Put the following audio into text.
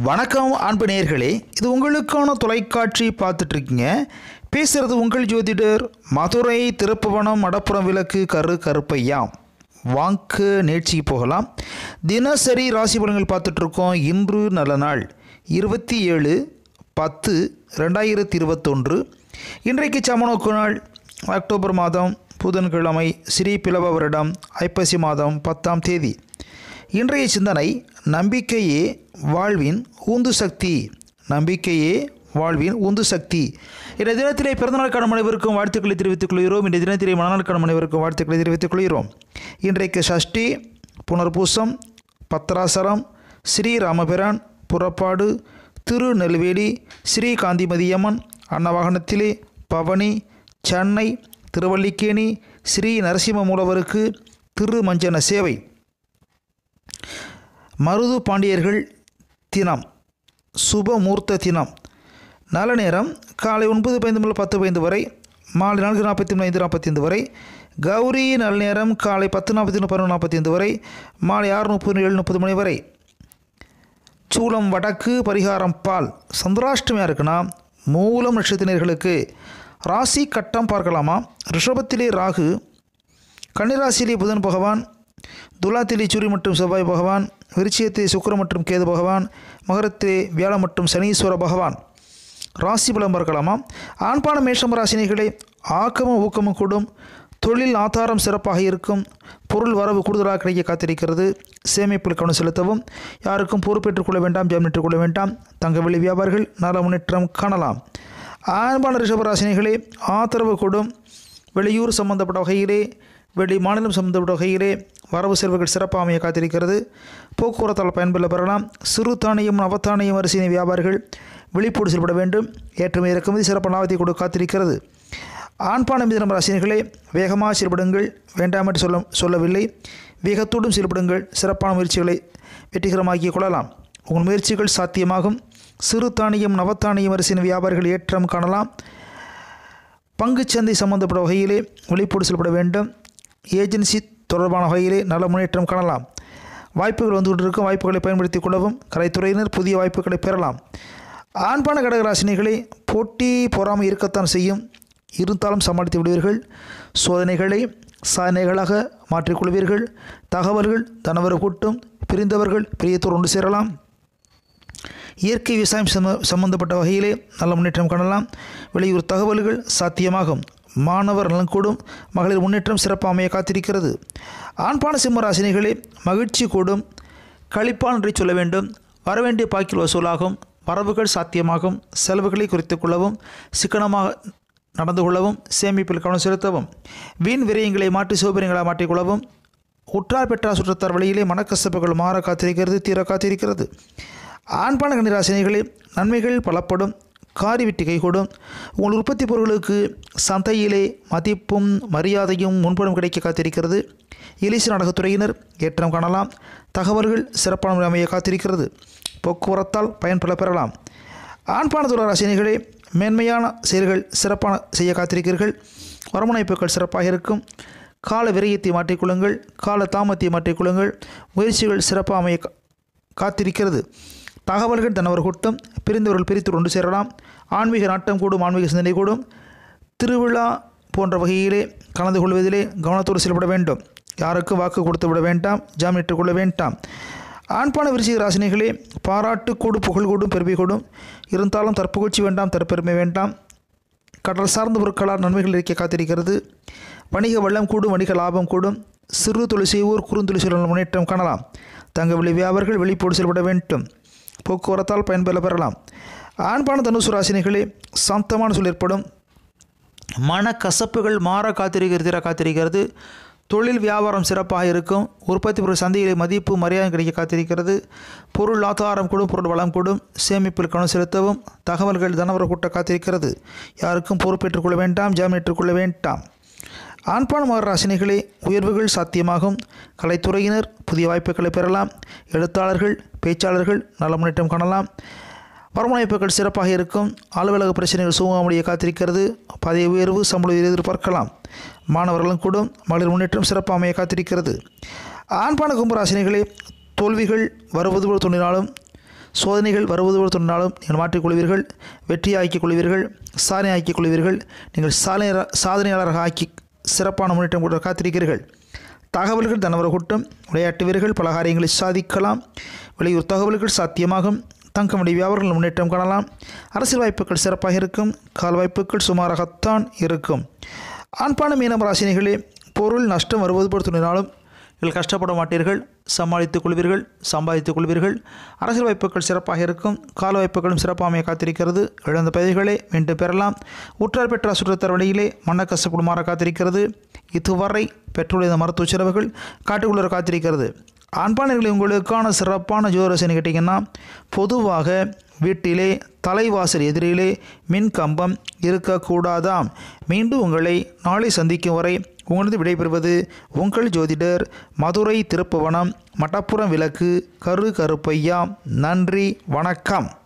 வணக்கம் அன்பு நேயர்களே, இது உங்களுக்கான தொலைக்காட்சி பார்த்துட்ருக்கீங்க. பேசுகிறது உங்கள் ஜோதிடர் மதுரை திருப்புவனம் மடப்புறம் விளக்கு கருப்பையா. வாங்க நிகழ்ச்சிக்கு போகலாம். தினசரி ராசி பலன்கள் பார்த்துட்ருக்கோம். இன்று நல்ல நாள் 27/10/2021. இன்றைக்கு சமநோக்கு நாள் அக்டோபர் மாதம் புதன்கிழமை, ஸ்ரீ பிளவ வருடம் ஐப்பசி மாதம் 10ஆம் தேதி. இன்றைய சிந்தனை: நம்பிக்கையே வாழ்வின் உந்து சக்தி. நம்பிக்கையே வாழ்வின் உந்து சக்தி. இந்த தினத்திலே பிறந்தநாளுக்கான அனைவருக்கும் வாழ்த்துக்களை தெரிவித்துக் கொள்கிறோம். இந்த தினத்திலே மனநாளுக்கான அனைவருக்கும் வாழ்த்துக்களை தெரிவித்துக் கொள்கிறோம். இன்றைக்கு சஷ்டி, புனர்பூசம், பத்ராசரம், ஸ்ரீராமபிரான் புறப்பாடு, திருநெல்வேலி ஸ்ரீ காந்திமதியம்மன் அன்னவாகனத்திலே, பவனி, சென்னை, திருவல்லிக்கேணி ஸ்ரீ நரசிம்ம மூலவருக்கு திருமஞ்சன சேவை. மருது பாண்டியர்கள் தினம், சுபமூர்த்த தினம். நல்ல நேரம் காலை 9:15 முதல் 10:15 வரை, மாலை 4:45 வரை. கௌரி நல்ல நேரம் காலை 10:40 11:45 வரை, மாலை 6:30 7:30 மணி வரை. சூலம் வடக்கு, பரிகாரம் பால். சந்திராஷ்டமியாக இருக்குன்னா மூலம் நட்சத்திரர்களுக்கு ராசி கட்டம் பார்க்கலாமா? ரிஷபத்திலே ராகு, கன்னிராசியிலே புதன் பகவான், துலாத்திலே சூரியன் மற்றும் செவ்வாய் பகவான், விருச்சிகத்திலே சுக்கிரன் மற்றும் கேது பகவான், மகரத்திலே வியாழன் மற்றும் சனீஸ்வர பகவான். ராசி பலம் பார்க்கலாமா? ஆண்பான மேஷம் ராசினிகளே, ஆக்கமும் ஊக்கமும் கூடும். தொழில் ஆதாரம் சிறப்பாக இருக்கும். பொருள் வரவு கூடுதலாக கிடைக்க காத்திருக்கிறது. சேமிப்பில் கவனம் செலுத்தவும். யாருக்கும் பொறுப்பேற்றுக் கொள்ள வேண்டாம், ஜாமீன் கொள்ள வேண்டாம். தங்க வெள்ளி வியாபாரிகள் நல்ல முன்னேற்றம் காணலாம். ஆண்பான ரிஷபராசினிகளே, ஆதரவு கூடும். வெளியூர் சம்பந்தப்பட்ட வகையிலே, வெளி மாநிலம் சம்பந்தப்பட்ட வகையிலே வரவு செல்வங்கள் சிறப்பாக அமைய காத்திருக்கிறது. போக்குவரத்தால் பயன்பெற பெறலாம். சிறு தானியம், நவத்தானியம் அரிசினை வியாபாரிகள் விழிப்போடு செயல்பட வேண்டும். ஏற்றுமதி இறக்குமதி சிறப்பான லாபத்தை கொடுக்க காத்திருக்கிறது. ஆண்பான மிதுனம் ராசினிகளே, வேகமாக செயல்படுங்கள், வேண்டாம் என்று சொல்லவில்லை. வேகத்தோடும் செயல்படுங்கள். சிறப்பான முயற்சிகளை வெற்றிகரமாக்கிக் கொள்ளலாம். உங்கள் முயற்சிகள் சாத்தியமாகும். சிறு தானியம், நவத்தானியம் அரிசினை வியாபாரிகள் ஏற்றம் காணலாம். பங்குச்சந்தை சம்பந்தப்பட்ட வகையிலே விழிப்போடு செயல்பட வேண்டும். ஏஜென்சி தொடர்பான வகையிலே நல்ல முன்னேற்றம் காணலாம். வாய்ப்புகள் வந்து கொண்டிருக்கும். வாய்ப்புகளை பயன்படுத்திக் கொள்ளவும். கலைத்துறையினர் புதிய வாய்ப்புகளை பெறலாம். ஆண்பான கடகராசினிகளை, போட்டி பொறாமை இருக்கத்தான் செய்யும். இருந்தாலும் சமாளித்து விடுவீர்கள். சோதனைகளை சாதனைகளாக மாற்றிக்கொள்வீர்கள். தகவல்கள் தனவர கூட்டும். பிரிந்தவர்கள் பிரியத்தோடு ஒன்று சேரலாம். இயற்கை விவசாயம் சம்பந்தப்பட்ட வகையிலே நல்ல முன்னேற்றம் காணலாம். வெளியூர் தகவல்கள் சாத்தியமாகும். மாணவர் நலன் கூடும். மகளிர் முன்னேற்றம் சிறப்பாக அமைய காத்திருக்கிறது. ஆண்பான சிம்ம ராசினிகளே, மகிழ்ச்சி கூடும். கழிப்பான் என்று சொல்ல வேண்டும். வரவேண்டிய பாக்கில் வசூலாகும். வரவுகள் சாத்தியமாகும். செலவுகளை குறைத்துக் கொள்ளவும். சிக்கனமாக நடந்து கொள்ளவும். சேமிப்பில் கவனம் செலுத்தவும். வீண் விரயங்களை மாற்றி சோபரியங்களாக மாற்றிக்கொள்ளவும். உற்றார் பெற்றார் சுற்றத்தார் வழியிலே மனக்கசப்புகள் மாற காத்திருக்கிறது, தீர காத்திருக்கிறது. ஆண்பான கன்னிராசினிகளே, நன்மைகள் பலப்படும். காரி வெட்டி கைகூடும். உங்கள் உற்பத்தி பொருட்களுக்கு சந்தையிலே மதிப்பும் மரியாதையும் முன்படம் கிடைக்க காத்திருக்கிறது. இலிசு நாடகத்துறையினர் ஏற்றம் காணலாம். தகவல்கள் சிறப்பான அமைய காத்திருக்கிறது. போக்குவரத்தால் பயன்பெற பெறலாம். ஆண்பான துளாராசினிகளே, மேன்மையான செயல்கள் சிறப்பான செய்ய காத்திருக்கிறீர்கள். வருமானப்புகள் சிறப்பாக இருக்கும். கால விரயத்தை மாற்றிக்கொள்ளுங்கள். கால தாமத்தை மாற்றிக்கொள்ளுங்கள். முயற்சிகள் சிறப்பாக அமைய காத்திருக்கிறது. தகவல்கள் தனவர் கூட்டம். பிரிந்தவர்கள் பிரித்து ஒன்று சேரலாம். ஆன்மீக நாட்டம் கூடும். ஆன்மீக சிந்தனை கூடும். திருவிழா போன்ற வகையிலே கலந்து கொள்வதிலே கவனத்தோடு செயல்பட வேண்டும். யாருக்கும் வாக்கு கொடுத்து விட வேண்டாம், ஜாமீன் கொள்ள வேண்டாம். ஆண்பான விருச்சிக ராசினிகளே, பாராட்டு கூடும், புகழ் கூடும், பெருமை கூடும். இருந்தாலும் தற்புகழ்ச்சி வேண்டாம், தற்பெருமை வேண்டாம். கடல் சார்ந்த பொருட்களால் நன்மைகள் இருக்க காத்திருக்கிறது. வணிக வளம் கூடும், வணிக லாபம் கூடும். சிறு தொழில் செய்வோர் குறுந்தொழில் செய்வோர் முன்னேற்றம் காணலாம். தங்க வெளி வியாபாரிகள் வெளிப்போடு செயல்பட வேண்டும். போக்குவரத்தால் பயன்பெற பெறலாம். ஆண்பான தனுசு ராசினிகளே, சாந்தமான சூழல் ஏற்படும். மனக்கசப்புகள் மாற காத்திருக்கிறது. தொழில் வியாபாரம் சிறப்பாக இருக்கும். உற்பத்தி பொருள் சந்தையிலே மதிப்பு மரியாதை கிடைக்க காத்திருக்கிறது. பொருள் ஆதாரம் கூடும், பொருள் வளம் கூடும். சேமிப்பில் கவனம் செலுத்தவும். தகவல்கள் தனவர கூட்ட காத்திருக்கிறது. யாருக்கும் பொறுப்பேற்றுக் கொள்ள வேண்டாம், ஜாமீன் ஏற்றுக்கொள்ள வேண்டாம். ஆண்பான மகர ராசினிகளே, உயர்வுகள் சாத்தியமாகும். கலைத்துறையினர் புதிய வாய்ப்புகளை பெறலாம். எழுத்தாளர்கள், பேச்சாளர்கள் நல்ல முன்னேற்றம் காணலாம். வருமானப்புகள் சிறப்பாக இருக்கும். அலுவலக பிரச்சனைகள் சுமூகமுடைய காத்திருக்கிறது. பதவி உயர்வு, சம்பள எதிர்பார்க்கலாம். மாணவர்களும் கூடும். மகளிர் முன்னேற்றம் சிறப்பாக அமைய காத்திருக்கிறது. ஆண்பான கும்பராசினிகளே, தோல்விகள் வருவது போல் தோன்றினாலும் சோதனைகள் வருவது போல் தோன்றினாலும் நீங்கள் மாற்றிக்கொள்வீர்கள், வெற்றியாக்கிக் கொள்வீர்கள், சாதனை ஆக்கிக் கொள்வீர்கள். நீங்கள் சாதனையாளராக ஆக்கி சிறப்பான முன்னேற்றம் கூட காத்திருக்கிறீர்கள். தகவல்கள் தனவர கூட்டம், விளையாட்டு வீரர்கள் பல காரியங்களை சாதிக்கலாம். வெளியூர் தகவல்கள் சாத்தியமாகும். தங்கமடி வியாபாரங்கள் முன்னேற்றம் காணலாம். அரசியல் வாய்ப்புகள் சிறப்பாக இருக்கும். கால் வாய்ப்புகள் சுமாராகத்தான் இருக்கும். ஆண்பான மீனம் ராசினிகளே, பொருள் நஷ்டம் வருவது போல் தோன்றினாலும் நீங்கள் கஷ்டப்பட மாட்டீர்கள், சமாளித்துக் கொள்வீர்கள், சம்பாதித்துக் கொள்வீர்கள். அரசியல் வாய்ப்புகள் சிறப்பாக இருக்கும். கால வாய்ப்புகளும் சிறப்பாக காத்திருக்கிறது. இழந்த பதவிகளை மீண்டும் பெறலாம். உற்றார் பெற்ற சுற்றத்தர் வழியிலே மன கஷ்டப்படுமாற காத்திருக்கிறது. இதுவரை பெற்றுள்ள மருத்துவ செலவுகள் காட்டுக்குள்ள காத்திருக்கிறது. ஆண்பானர்களை உங்களுக்கான சிறப்பான ஜோதிடரசனை கேட்டிங்கன்னா, பொதுவாக வீட்டிலே தலைவாசல் எதிரிலே மின் கம்பம் இருக்கக்கூடாதாம். மீண்டும் உங்களை நாளை சந்திக்கும் வரை உங்களது விடைபெறுவது உங்கள் ஜோதிடர் மதுரை திருப்புவனம் மட்டப்புறம் விளக்கு கருப்பையா. நன்றி, வணக்கம்.